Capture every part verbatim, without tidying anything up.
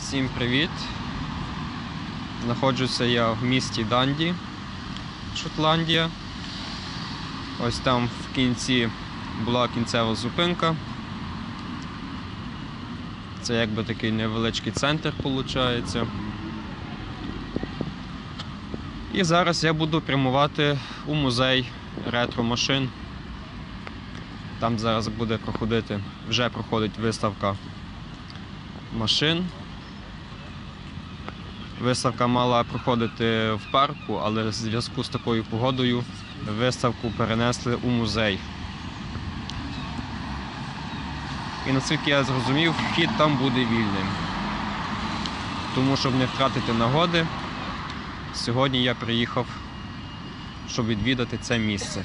Всім привіт! Знаходжуся я в місті Данді, Шотландія. Ось там в кінці була кінцева зупинка. Це якби такий невеличкий центр виходить. І зараз я буду прямувати у музей ретро-машин. Там зараз буде проходити, вже проходить виставка машин. Виставка мала проходити в парку, але в зв'язку з такою погодою виставку перенесли у музей. І наскільки я зрозумів, вхід там буде вільним. Тому, щоб не втратити нагоди, сьогодні я приїхав, щоб відвідати це місце.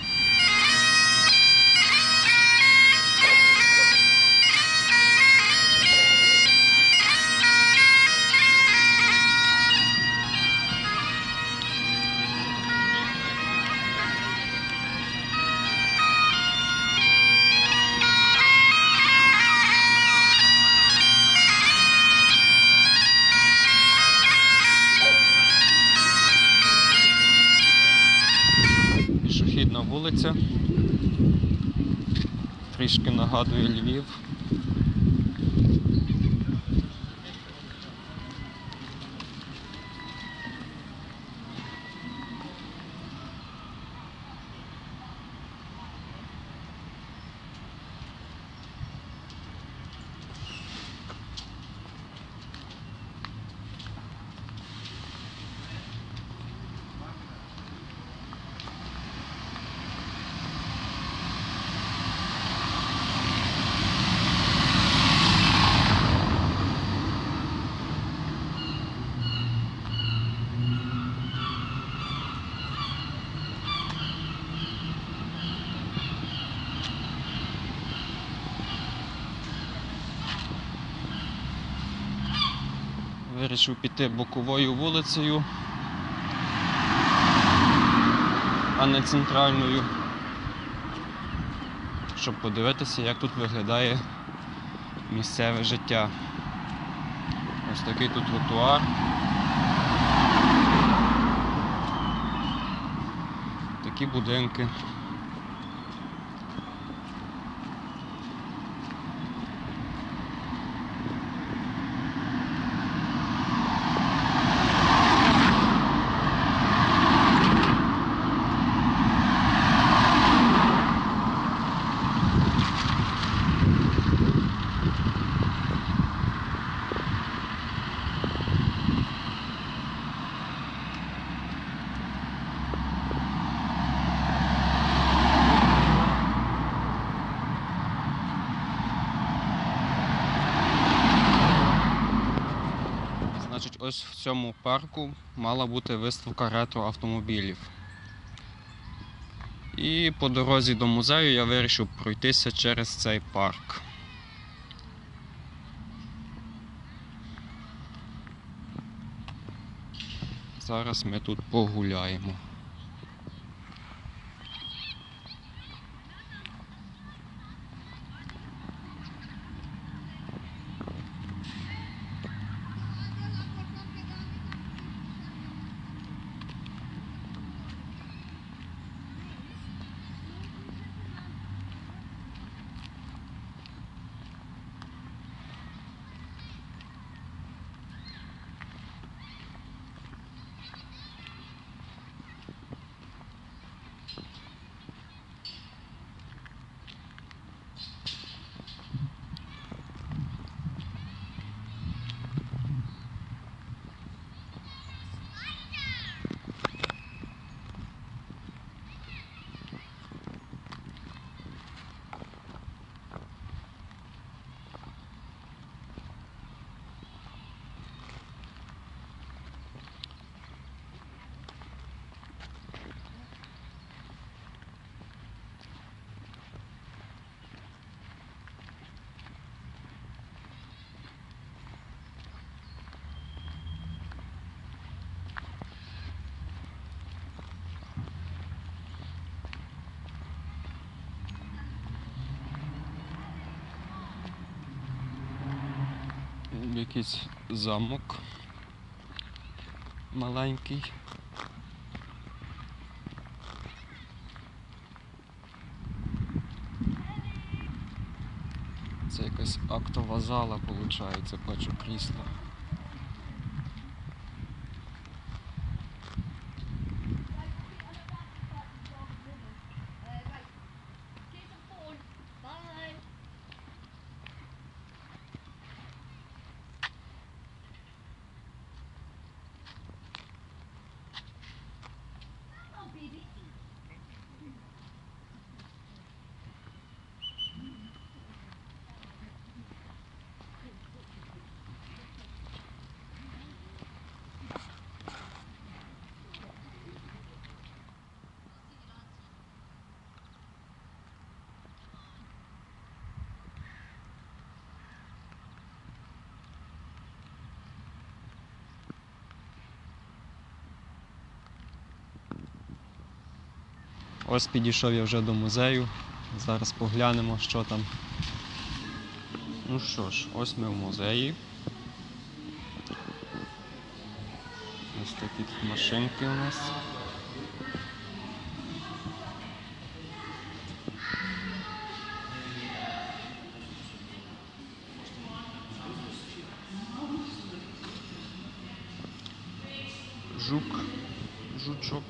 Пішохідна вулиця, трішки нагадує Львів. Вирішив піти боковою вулицею, а не центральною, щоб подивитися, як тут виглядає місцеве життя. Ось такий тут тротуар. Такі будинки. Ось в цьому парку мала бути виставка ретро-автомобілів. І по дорозі до музею я вирішив пройтися через цей парк. Зараз ми тут погуляємо. якийсь замок маленький. Це якась актова зала, виходить, бачу крісла. Ось підійшов я вже до музею. Зараз поглянемо, що там. Ну що ж, ось ми в музеї. Ось такі тут машинки у нас. Жук, жучок.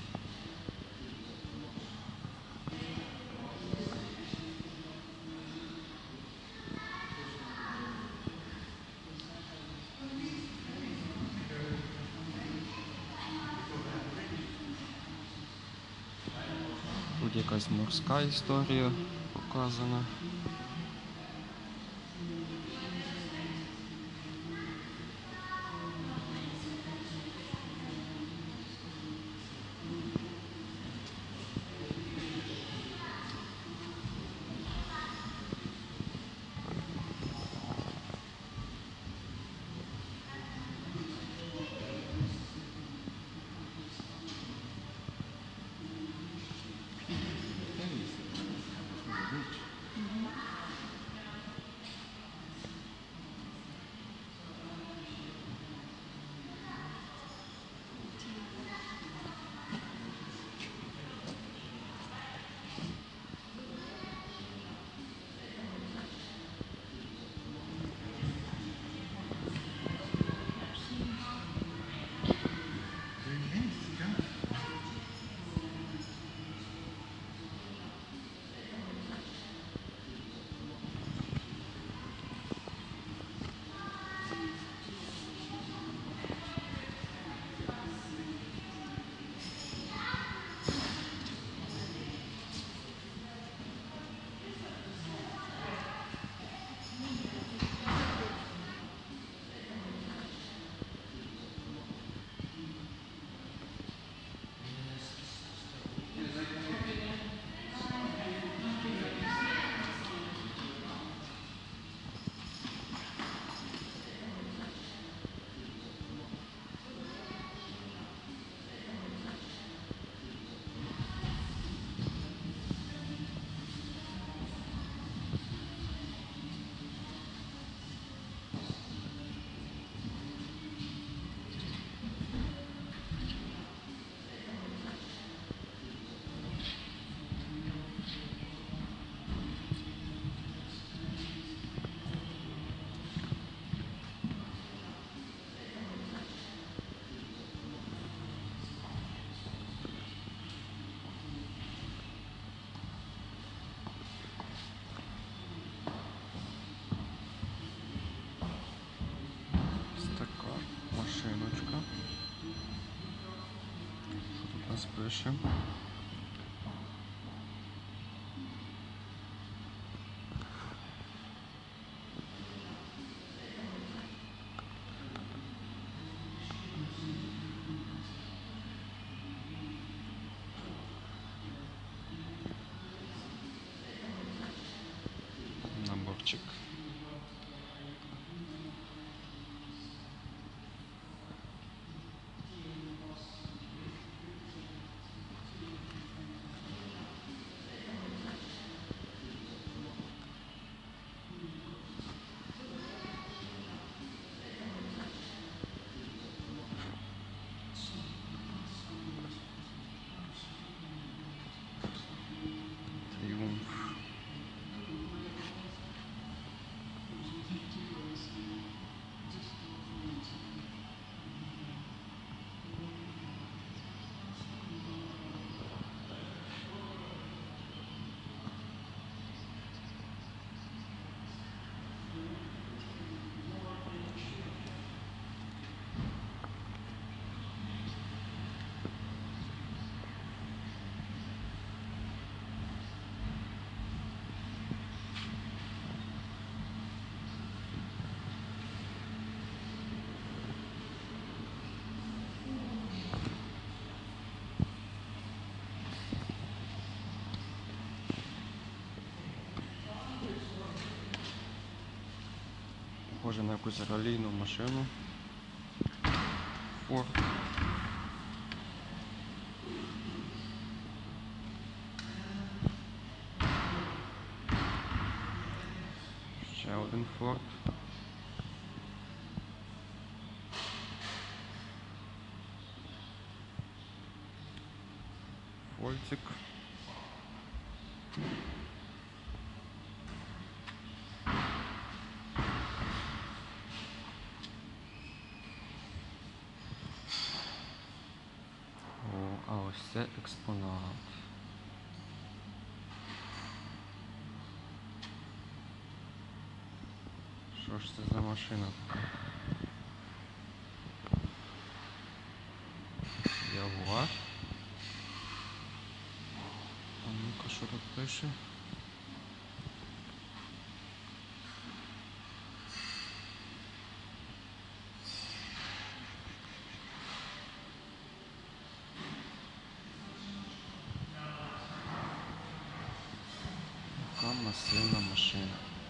Тут якась морська історія показана. Машиночка. Що тут нас пише? Наборчик. Схоже на якусь ралійну машину. Форд. Ще один Форд. Фольцик. О, а ось це експонат. Що ж це за машина така? Ягуар. А ну-ка, що тут пише? Така масивна машина.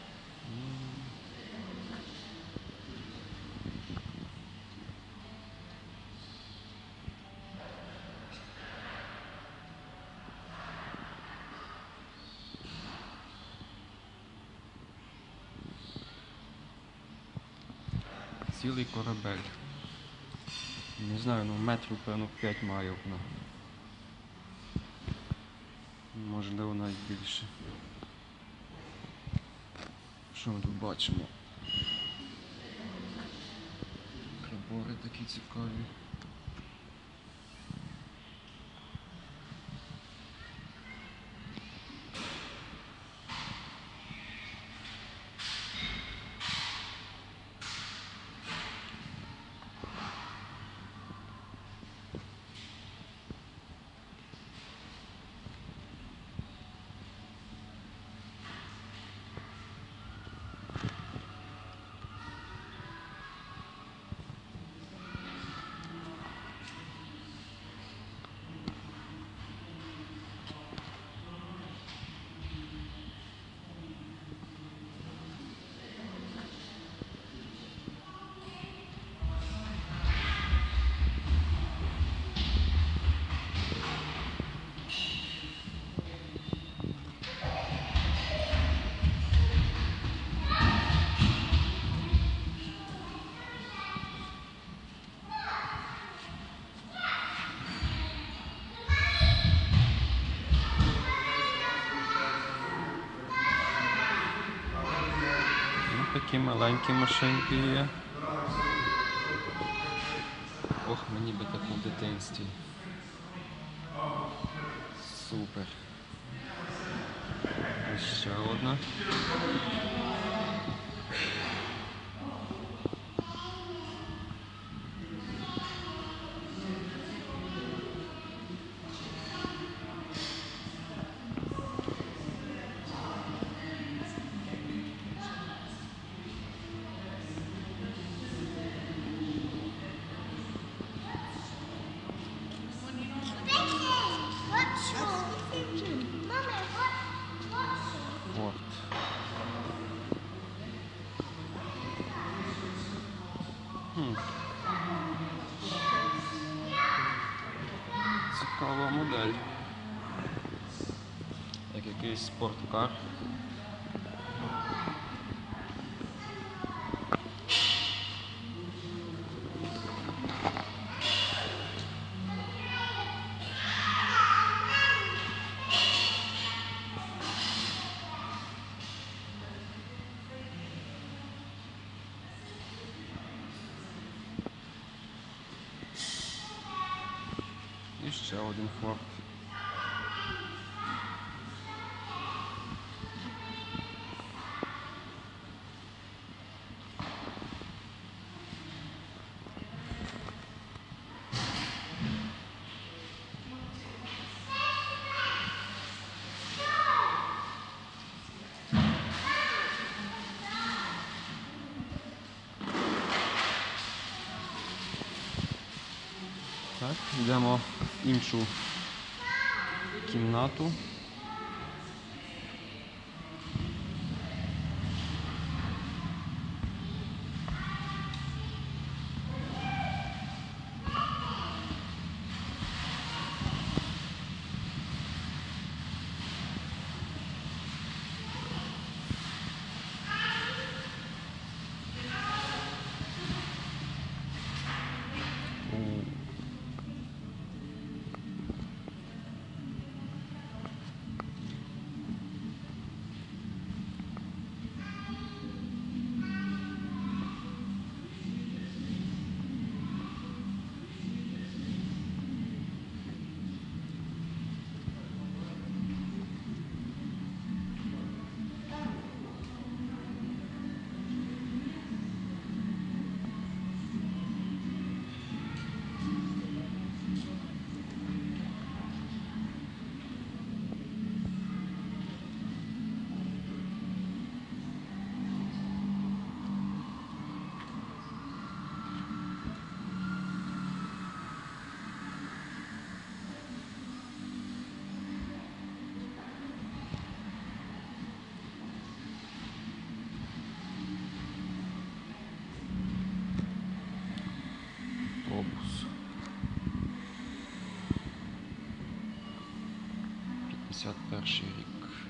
Цілий корабель. Не знаю, ну метрів, певно, п'ять має вона. Можливо, навіть більше. Що ми тут бачимо? Прибори такі цікаві. Такі маленькі машинки є. Ох, мені би таку в дитинстві. Супер. Ось ще одна. Форд. Хм. Цікава модель. Як якийсь спорткар. І ще один Форд. Так, йдемо в іншу кімнату. автобус. п'ятдесят перший рік.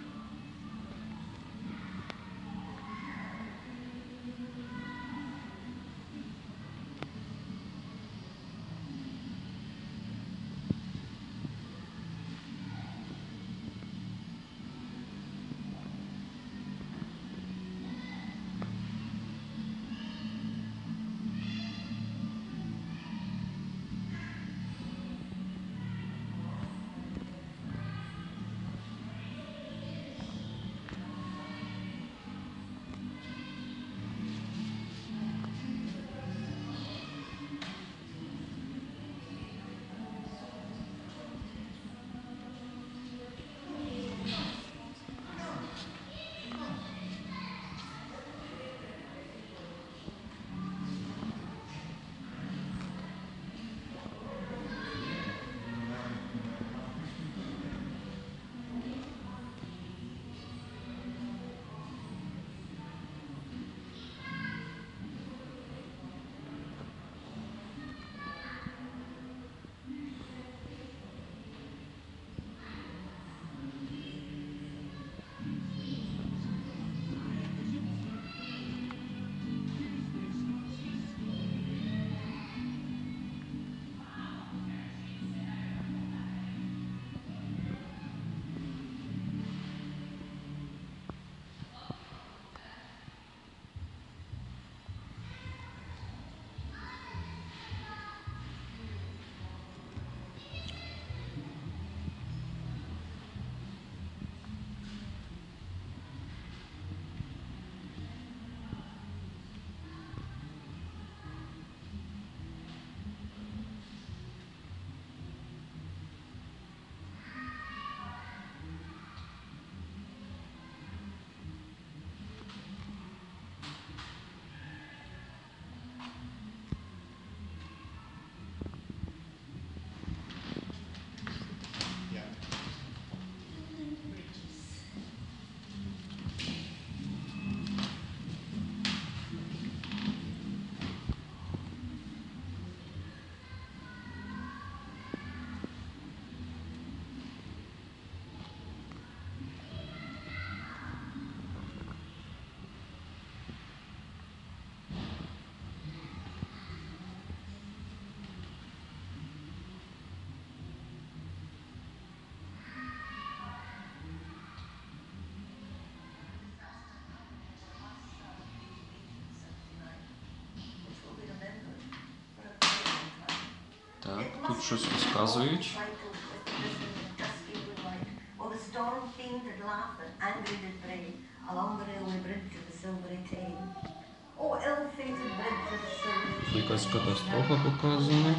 Так, тут щось розказують. Якась катастрофа показана.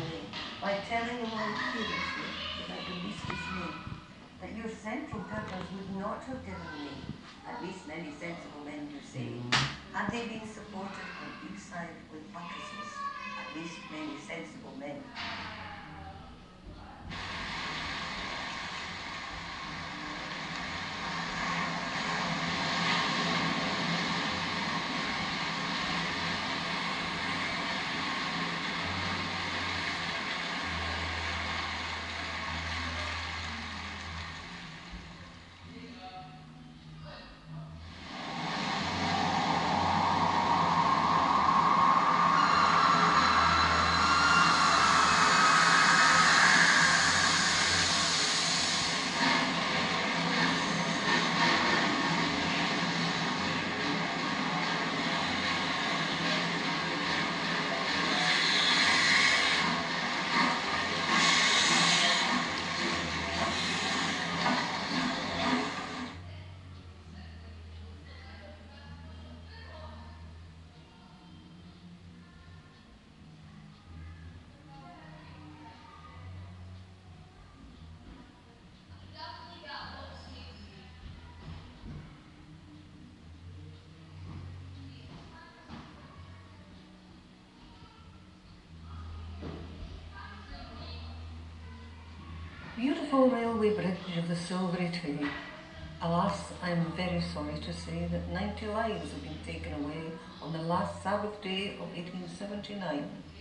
Beautiful railway bridge of the Silvery Tay. Alas, I am very sorry to say that ninety lives have been taken away on the last Sabbath day of eighteen seventy-nine.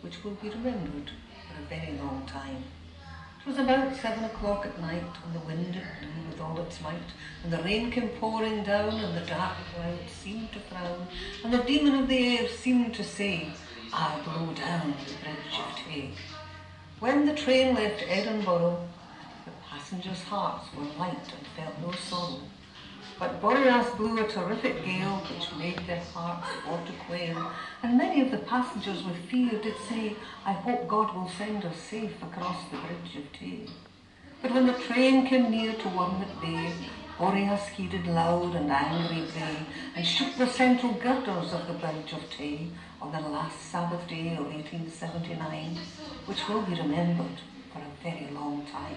which will be remembered for a very long time. It was about seven o'clock at night, and the wind it blew with all its might, and the rain came pouring down, and the dark clouds seemed to frown, and the demon of the air seemed to say, I'll blow down the bridge of Tay. When the train left Edinburgh, the passengers' hearts were light and felt no sorrow. But Boreas blew a terrific gale, which made their hearts for to quail, and many of the passengers with fear did say, I hope God will send us safe across the bridge of Tay. But when the train came near to Wormwood Bay, Boreas he did loud and angry bray, and shook the central girders of the bridge of Tay on the last Sabbath day of eighteen seventy-nine, which will be remembered for a very long time.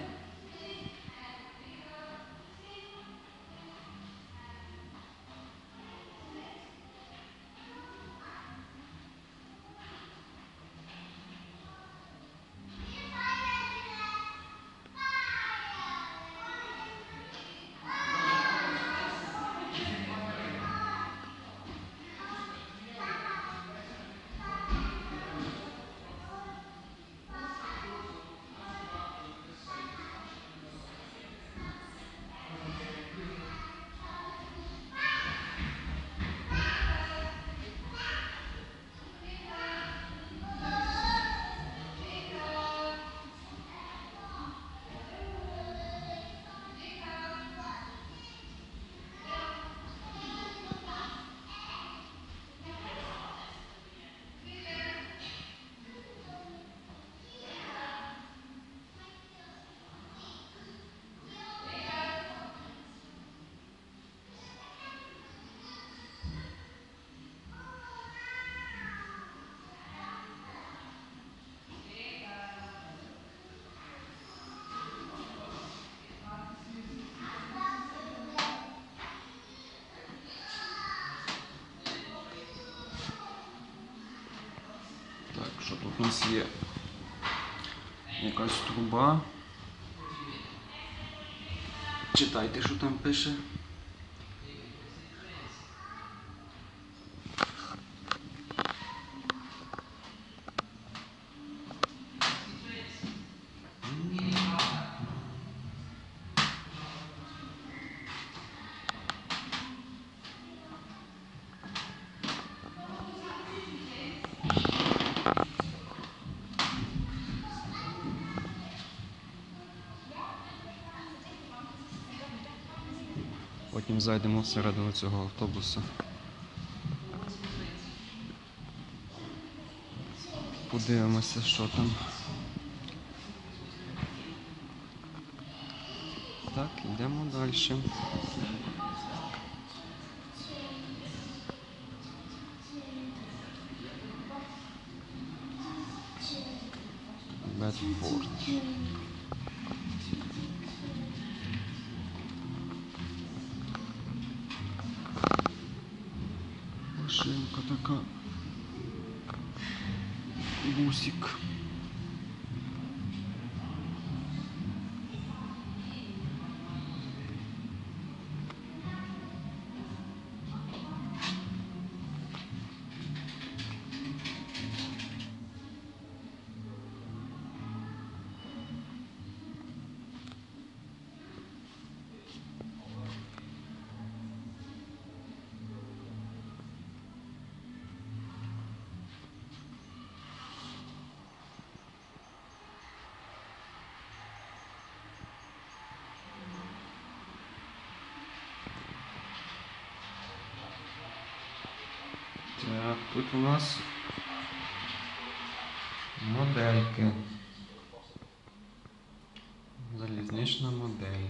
Так, що тут у нас є? Якась труба. Читайте, що там пише. Потім зайдемо всередину цього автобуса. Подивимося, що там. Так, йдемо далі. Бедфорд. Машинка така. Бусик. Так, тут у нас модельки. Залізнична модель.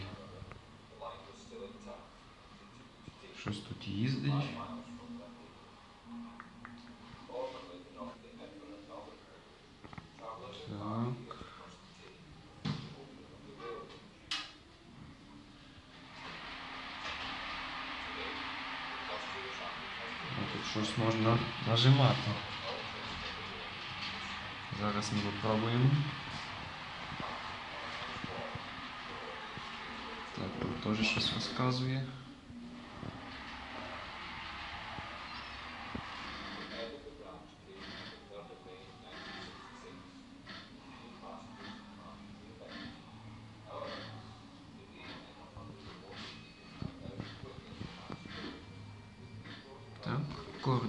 Щось тут їздить. Так. Тут щось можна нажимати. Зараз ми попробуємо. Так, тут теж щось розказує.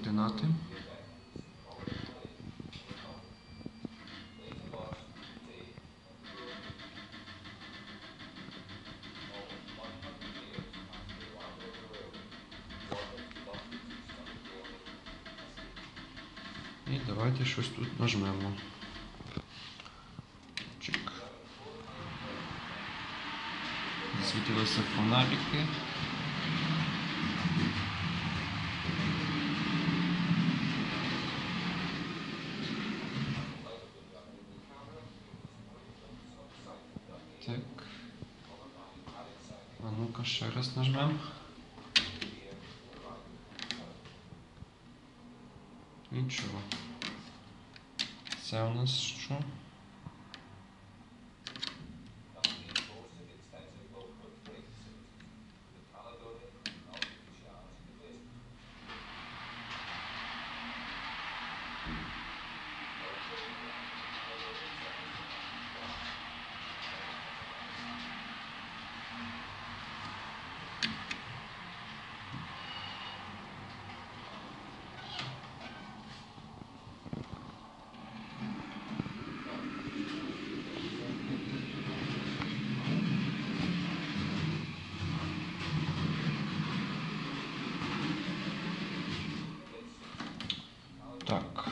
координати. І давайте щось тут нажмемо. Чик. Засвітилися фонарики. Так. А ну-ка ще раз нажмемо. Нічого. Це у нас що? Так.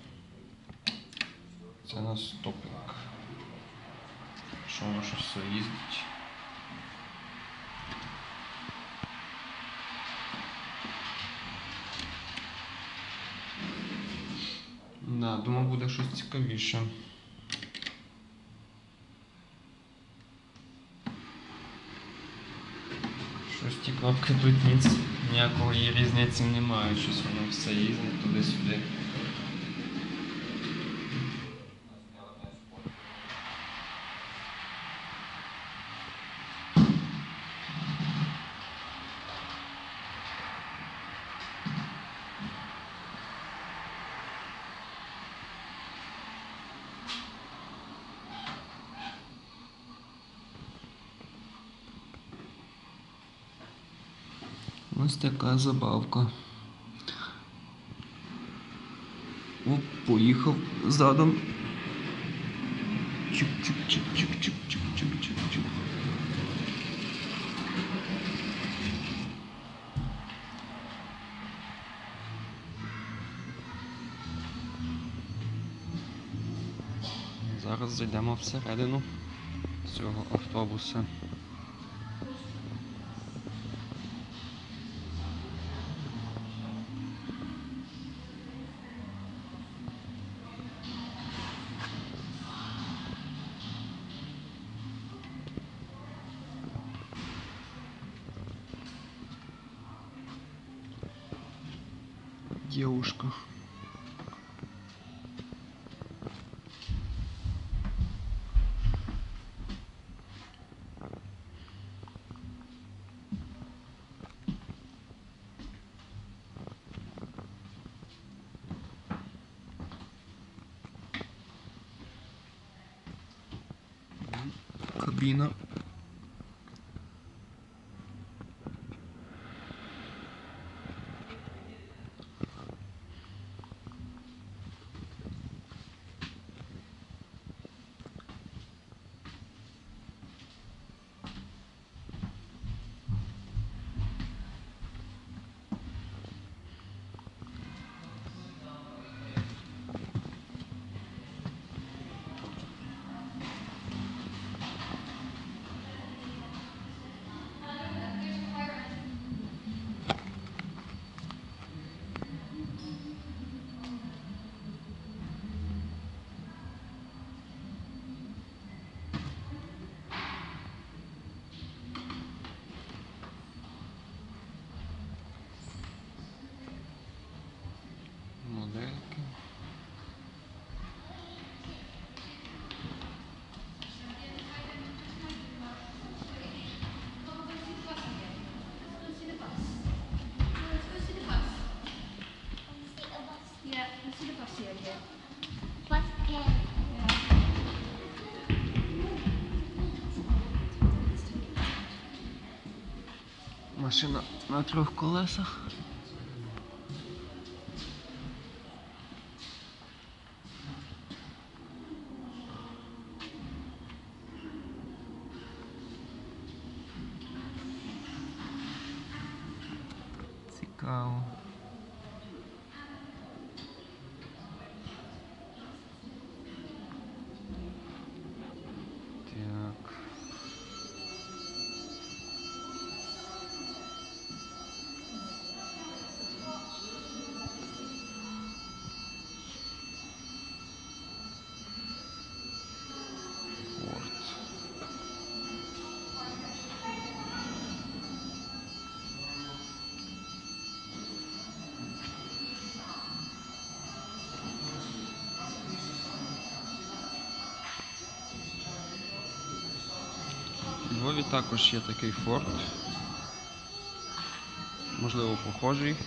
Це у нас топінг. Що воно що все їздить? Да, думав, буде щось цікавіше. Щось ті кнопки тут ніц, ніякої різниці немає, щось воно все їздить туди-сюди. Ось така забавка. Оп, поїхав задом. Чик-чик-чик-чик-чик-чик-чик-чик-чик. Зараз зайдемо всередину цього автобуса. Девушка. Кабина. Модельки. Машина на трьох колесах. Львові також є такий форт. Можливо, похожий.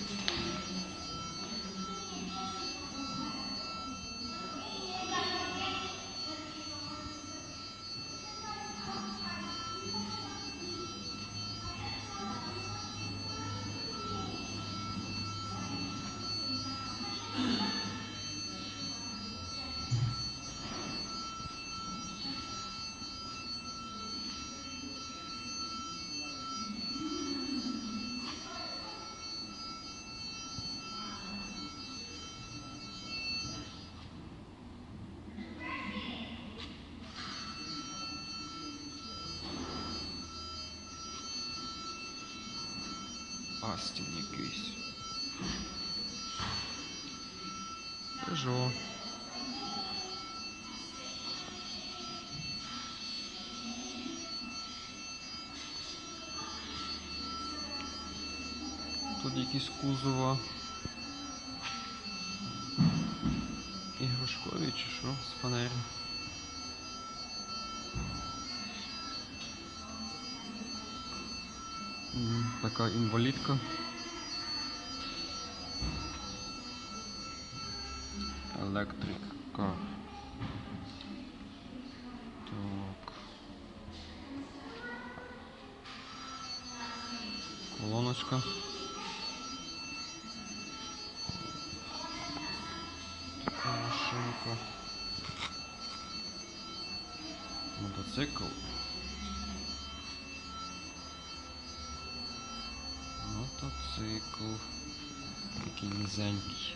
Астін якийсь. Пежо. Тут якісь кузова. Іграшкові чи що? З фанери. М, Така інвалідка. Electric car. Так. Колоночка. Така машинка. Мотоцикл. Мотоцикл. Такий низенький.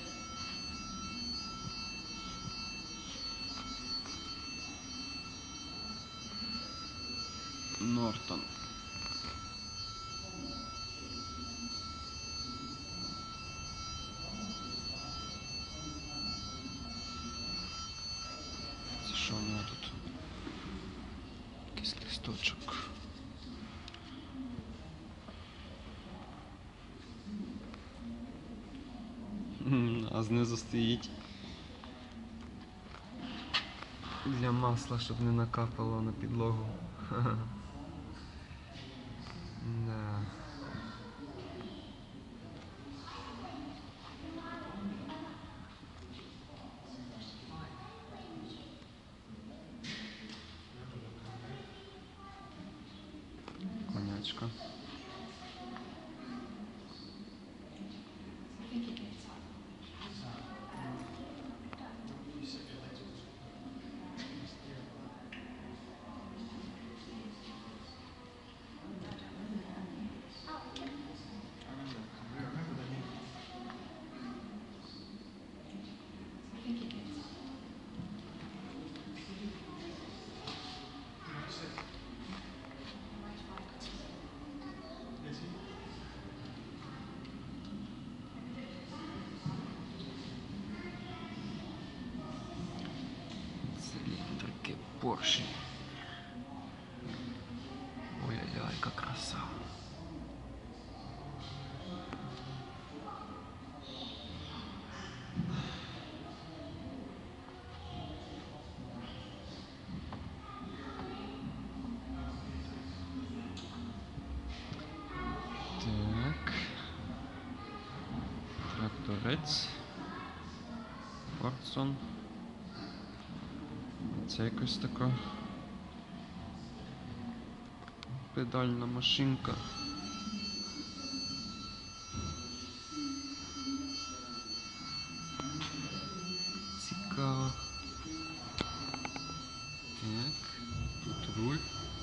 Нортон. Це що у нього тут? Якийсь листочок. М, А знизу стоїть для масла, щоб не накапало на підлогу. Да. Конячка. Циліндрики Порші. Ой-ой-ой, яка краса. Так. Тракторець. Фордсон. Це якась така педальна машинка. Цікаво. Так, тут руль.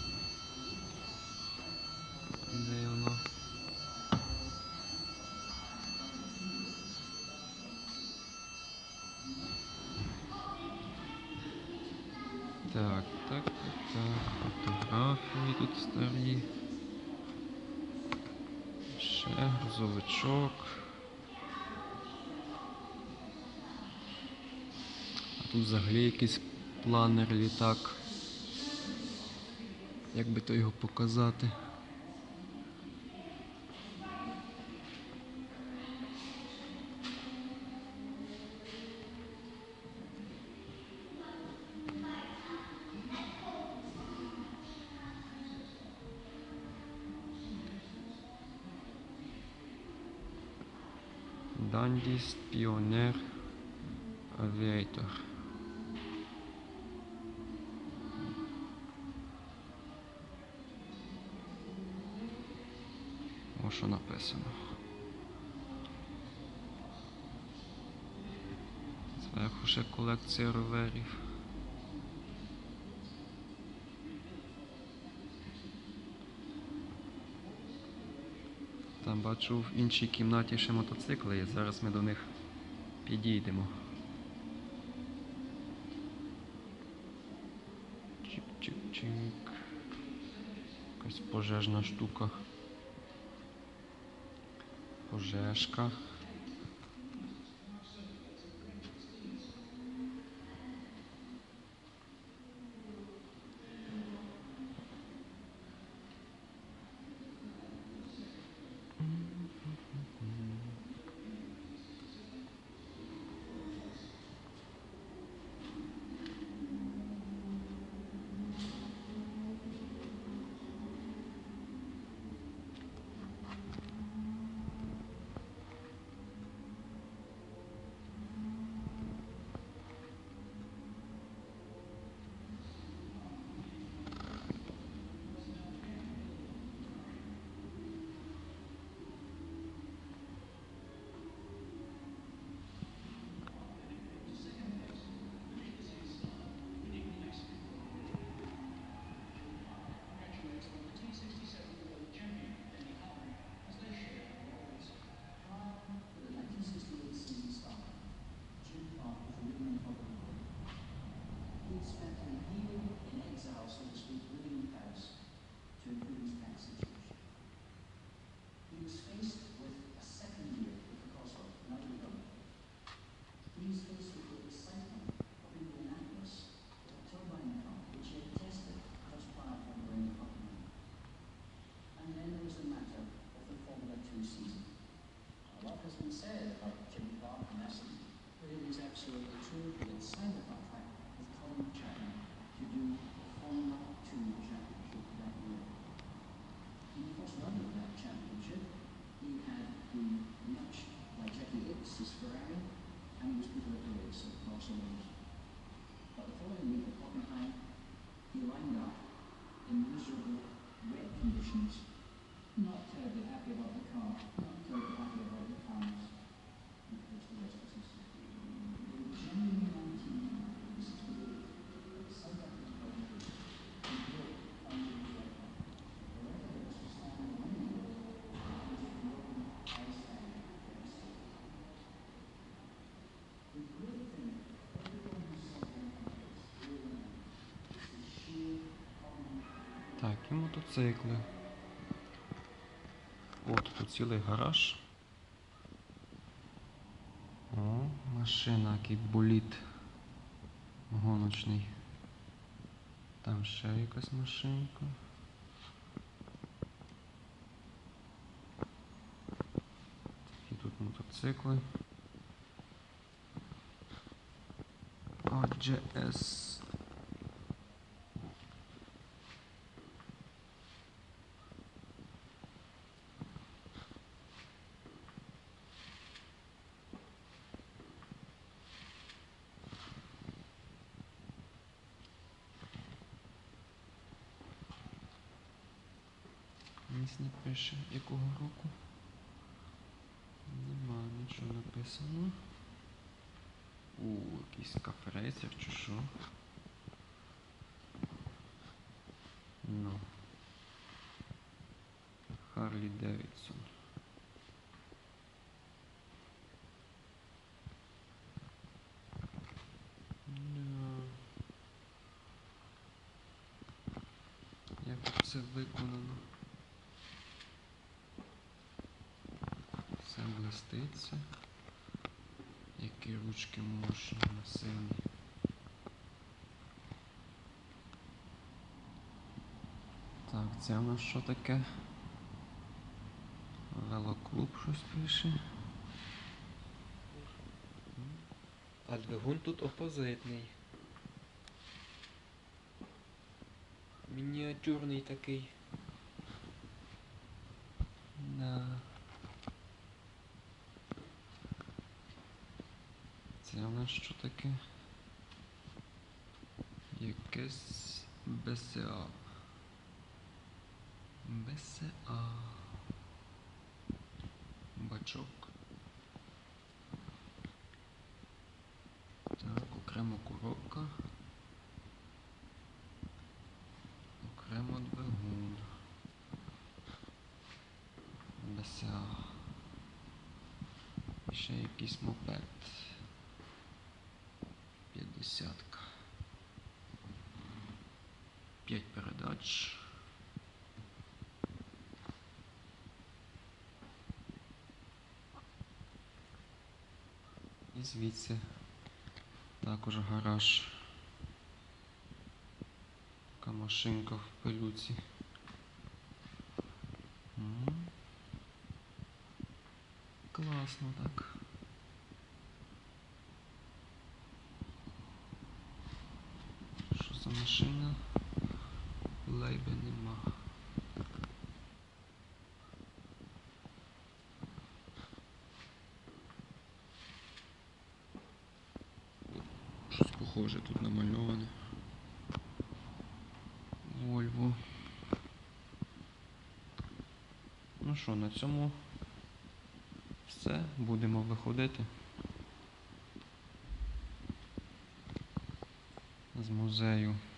Де воно? Так, так, так, так. Фотографії тут старі. Ще грузовичок. А тут взагалі якийсь планер літак. Як би то його показати? Dundee Pioneer Aviator. Ось що написано. Зверху ще колекція роверів. Там бачу в іншій кімнаті ще мотоцикли є, зараз ми до них підійдемо. Чик-чик-чик. Якась пожежна штука. Пожежка. Так, і мотоцикли. От тут цілий гараж. О, машина, який боліт гоночний. Там ще якась машинка. Такі тут мотоцикли. О, джі ес. Ніс не пише, якого року. Нема нічого написано. У, якийсь кафрейсер чи що. Ну. Харлі Девідсон. Да. Як це виконано? Все блиститься. Які ручки мощні, масивні. Так, це у нас що таке? Велоклуб щось пише. А двигун тут опозитний. Мініатюрний такий. Да. Це у нас що таке? Якесь БСА. БСА. Бачок. Так, окремо коробка. Окремо двигун. БСА. І ще якийсь мопед. П'ятдесятка. П'ять передач. І звідси також гараж. Така машинка в пилюці. М. Класно так. Що за машина? Лейби нема. Щось похоже тут намальоване. Вольво. Ну що, на цьому все. Будемо виходити з музею.